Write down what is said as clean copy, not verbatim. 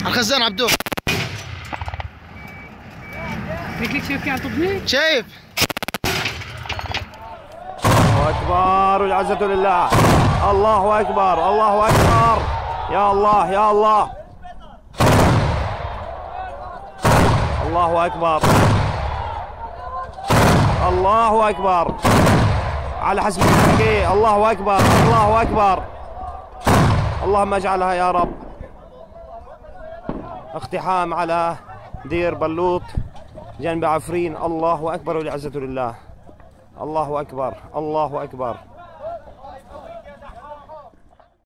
الخزان عبدو. قلت شايف كيف عم تضني؟ شايف. الله أكبر والعزة لله. الله أكبر الله أكبر. يا الله يا الله. الله أكبر الله أكبر على حسب الحكي. الله أكبر الله أكبر. اللهم اجعلها يا رب اقتحام على دير بلوط جنب عفرين. الله أكبر والعزة لله. الله أكبر الله أكبر.